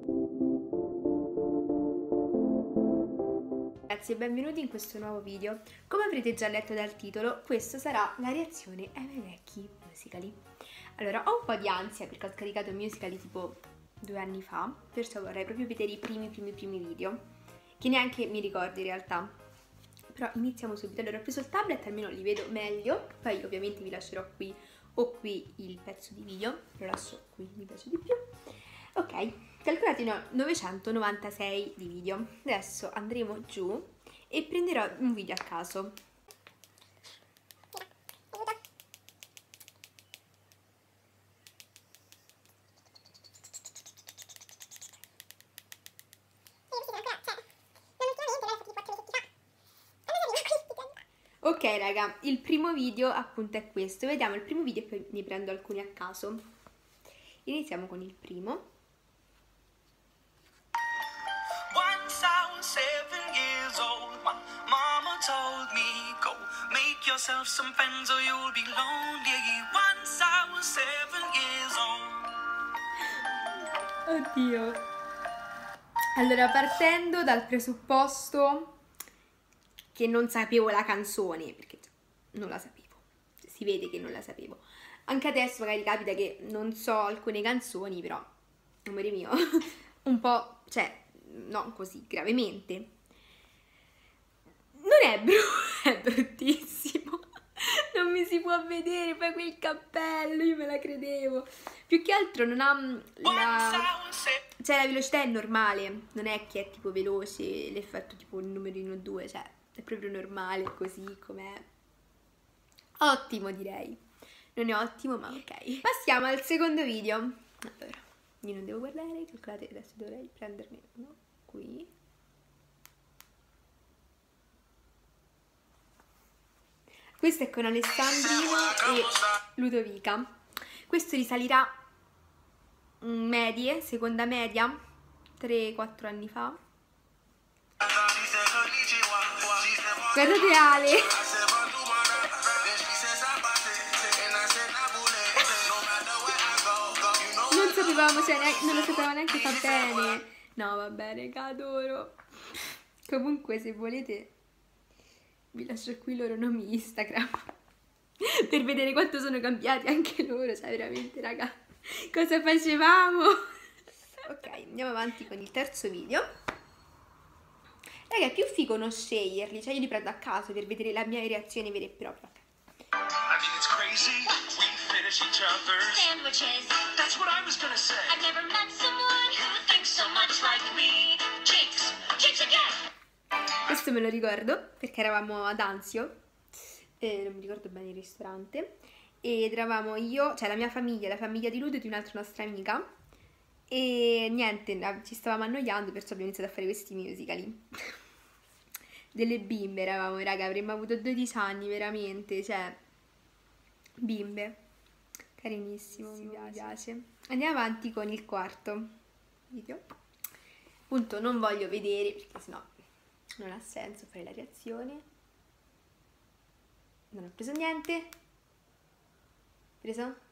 Ragazzi e benvenuti in questo nuovo video. Come avrete già letto dal titolo, questa sarà la reazione ai miei vecchi musicali. Allora, ho un po' di ansia perché ho scaricato musicali tipo 2 anni fa, perciò vorrei proprio vedere i primi video, che neanche mi ricordo in realtà. Però iniziamo subito. Allora, ho preso il tablet, almeno li vedo meglio, poi ovviamente vi lascerò qui o qui il pezzo di video, lo lascio qui, mi piace di più. Ok, calcolati 996 di video. Adesso andremo giù e prenderò un video a caso. Ok raga, il primo video appunto è questo. Vediamo il primo video e poi ne prendo alcuni a caso. Iniziamo con il primo. Yourself some friends or you'll be lonely. Once I was 7 years old. Oddio. Allora, partendo dal presupposto che non sapevo la canzone, perché non la sapevo, si vede che non la sapevo. Anche adesso magari capita che non so alcune canzoni, però, amore mio, un po', cioè, non così gravemente. Non è è bruttissimo, non mi si può vedere, poi quel cappello, io me la credevo. Più che altro non ha cioè la velocità è normale, non è che è tipo veloce, l'effetto tipo il numerino 2, cioè è proprio normale così com'è. Ottimo direi, non è ottimo ma ok. Passiamo al secondo video. Allora, io non devo guardare, calcolate, adesso dovrei prendermi uno qui. Questo è con Alessandrino e Ludovica. Questo risalirà medie, seconda media, 3-4 anni fa. Guardate Ale! Non sapevamo, cioè non lo sapevamo neanche fa bene. No, va bene, che adoro. Comunque, se volete, vi lascio qui i loro nomi Instagram per vedere quanto sono cambiati anche loro, cioè veramente raga, cosa facevamo? Ok, andiamo avanti con il terzo video. Raga, è più figo non sceglierli, cioè io li prendo a caso per vedere la mia reazione vera e propria. Questo me lo ricordo perché eravamo ad Anzio, non mi ricordo bene il ristorante, ed eravamo io, cioè la mia famiglia, la famiglia di Ludo e di un'altra nostra amica, e niente, ci stavamo annoiando, perciò abbiamo iniziato a fare questi musicali. Delle bimbe eravamo, raga, avremmo avuto 12 anni veramente, cioè bimbe, carinissimo, mi piace. Andiamo avanti con il quarto video. Appunto non voglio vedere perché sennò non ha senso fare la reazione. Non ho preso niente. Preso?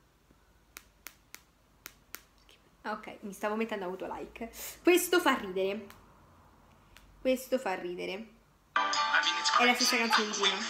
Ah, ok, mi stavo mettendo autolike. Questo fa ridere. Questo fa ridere. È la stessa canzone di prima.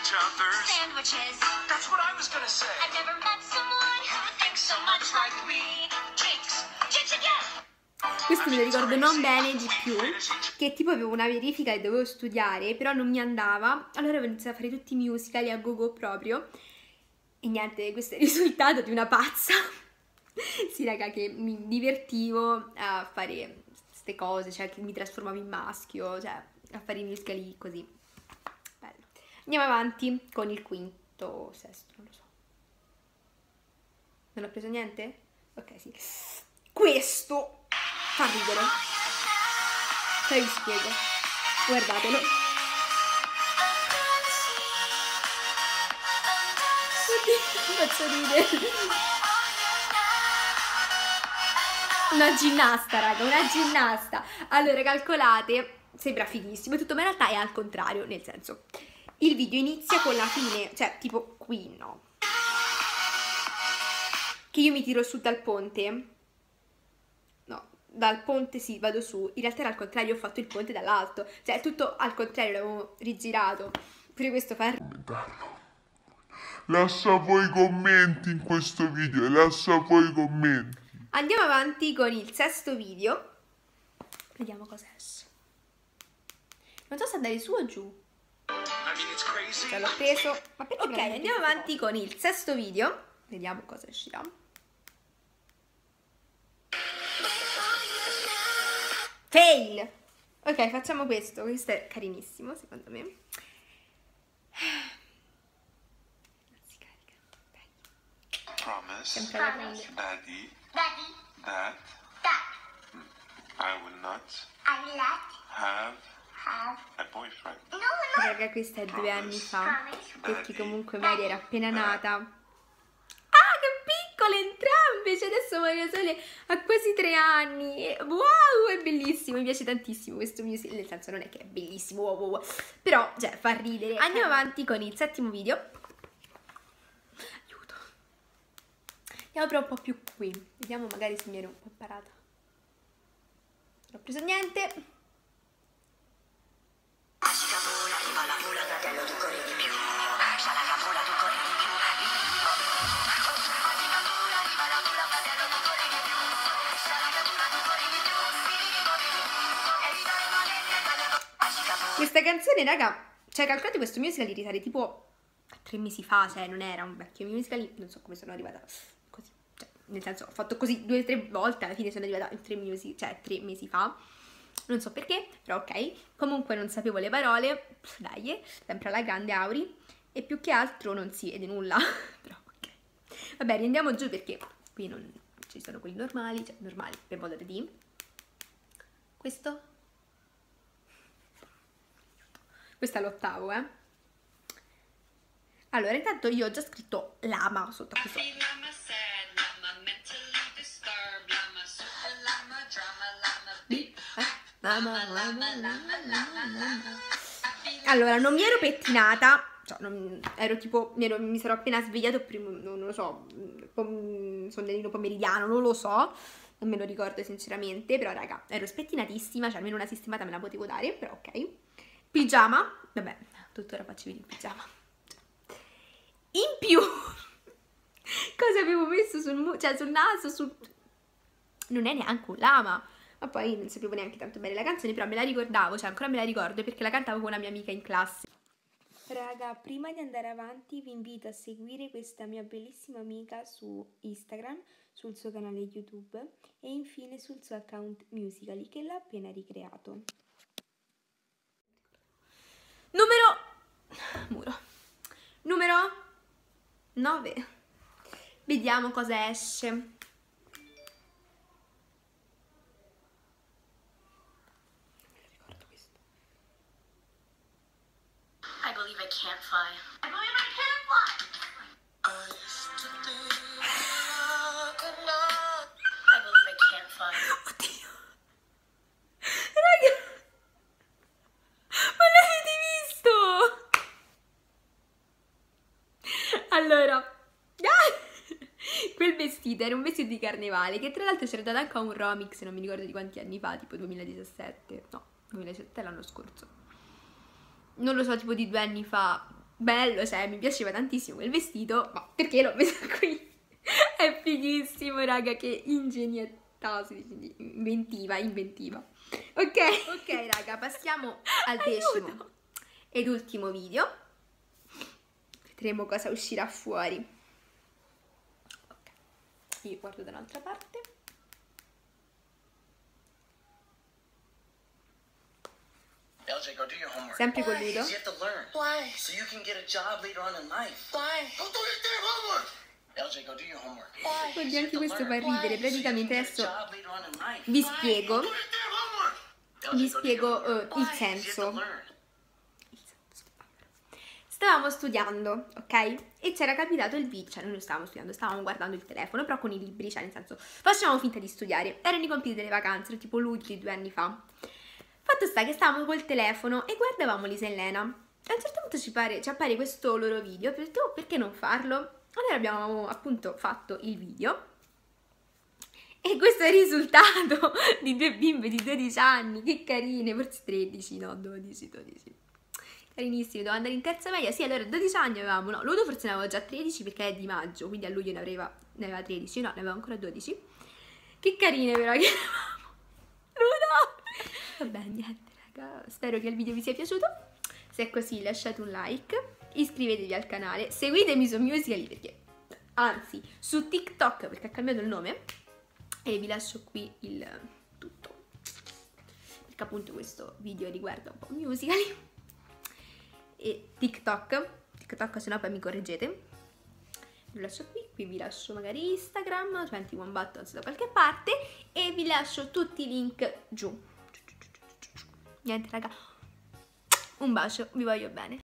Questo me lo ricordo non bene di più, che tipo avevo una verifica e dovevo studiare, però non mi andava, allora avevo iniziato a fare tutti i musical a gogo proprio, e niente, questo è il risultato di una pazza. Sì raga, che mi divertivo a fare queste cose, cioè che mi trasformavo in maschio, cioè a fare i musicali così. Bello. Andiamo avanti con il quinto, sesto, non lo so. Non ho preso niente? Ok, sì. Questo fa ridere. Poi vi spiego. Guardatelo. Oddio, faccio ridere. Una ginnasta, raga, una ginnasta. Allora, calcolate, sembra fighissimo, tutto, ma in realtà è al contrario, nel senso, il video inizia con la fine, cioè, tipo qui, no? Che io mi tiro su dal ponte. No, dal ponte sì, vado su, in realtà era al contrario, ho fatto il ponte dall'alto, cioè è tutto al contrario, l'avevo rigirato, pure questo fa... Lascia poi i commenti in questo video, lascia poi i commenti. Andiamo avanti con il sesto video, vediamo cosa esce. Non so se andare su o giù. Cioè l'ho preso. Ma perché ok, andiamo avanti con il sesto video. Vediamo cosa uscirà. Fail! Ok, facciamo questo. Questo è carinissimo, secondo me. Non si carica. Dai. Promise, Sempre alla grande. Daddy, that I will not have a boyfriend. Raga, questa è 2 anni fa. Perché comunque Mary era appena nata. Ah, che piccole entrambe! Cioè adesso Maria Sole ha quasi 3 anni. Wow, è bellissimo. Mi piace tantissimo questo musical. Nel senso, non è che è bellissimo, wow. Però, cioè, fa ridere. Andiamo avanti con il settimo video. Aiuto. Andiamo però un po' più qui. Vediamo magari se mi ero un po' parata. Non ho preso niente. Questa canzone, raga, cioè calcolate questo musical di risale tipo 3 mesi fa, cioè non era un vecchio musical, non so come sono arrivata così, cioè, nel senso ho fatto così 2 o 3 volte, alla fine sono arrivata in 3 mesi fa, non so perché, però ok, comunque non sapevo le parole, dai, sempre alla grande Auri, e più che altro non si vede nulla, però ok. Vabbè, riandiamo giù perché qui non ci sono quelli normali, cioè normali per modo di dire. Questo è l'8º, eh. Allora, intanto io ho già scritto lama sotto questo. Allora, non mi ero pettinata, cioè, ero tipo, mi sarò appena svegliato, non lo so, sondellino pomeridiano, non lo so, non me lo ricordo sinceramente, però raga, ero spettinatissima, cioè almeno una sistemata me la potevo dare, però ok. Pigiama, vabbè, tuttora faccio vedere il pigiama. In più, cosa avevo messo sul naso, non è neanche un lama, ma poi non sapevo neanche tanto bene la canzone, però me la ricordavo, cioè ancora me la ricordo perché la cantavo con una mia amica in classe. Raga, prima di andare avanti vi invito a seguire questa mia bellissima amica su Instagram, sul suo canale YouTube e infine sul suo account Musical.ly che l'ha appena ricreato. Numero 9. Vediamo cosa esce. I believe I can't fly. I believe I can't fly. I believe I can't fly. Oddio. Raga. Ma l'avete visto? Allora. Quel vestito era un vestito di carnevale che tra l'altro c'era dato anche a un remix, non mi ricordo di quanti anni fa, tipo 2017. No, 2017 l'anno scorso. Non lo so, tipo di 2 anni fa. Bello, cioè mi piaceva tantissimo quel vestito, ma perché l'ho messo qui? È fighissimo, raga, che ingenietà, inventiva. Ok, raga, passiamo al decimo ed ultimo video. Vedremo cosa uscirà fuori. Ok, io guardo da un'altra parte. LJ, go do your homework. Sempre con Ludo. You have to learn. Why? So you can get a job later on in life. Why? Go do your damn homework. LJ, go do your homework. Why? Oddio, anche questo fa ridere. Praticamente adesso vi spiego il senso. Stavamo studiando, ok? E c'era capitato il video, cioè noi non stavamo studiando, stavamo guardando il telefono, però con i libri, cioè nel senso, facevamo finta di studiare. Erano i compiti delle vacanze, tipo l'ultimo di 2 anni fa. Fatto sta che stavamo col telefono e guardavamo Lisa e Lena. A un certo punto ci appare questo loro video, ho detto, oh, perché non farlo? Allora abbiamo appunto fatto il video E questo è il risultato di due bimbe di 12 anni, che carine, forse 13, no, 12. Carinissimi, devo andare in terza media, sì, allora 12 anni avevamo, no, Ludo forse ne aveva già 13 perché è di maggio, quindi a luglio ne aveva 13, no, ne aveva ancora 12. Che carine però che eravamo. Ludo! Vabbè, niente, raga, spero che il video vi sia piaciuto. Se è così lasciate un like, iscrivetevi al canale, seguitemi su Musical.ly perché, anzi, su TikTok perché ha cambiato il nome. E vi lascio qui il tutto, perché appunto questo video riguarda un po' Musical.ly e TikTok, se no poi mi correggete. Vi lascio qui vi lascio magari Instagram, 21 Buttons da qualche parte e vi lascio tutti i link giù. Niente raga, un bacio, vi voglio bene.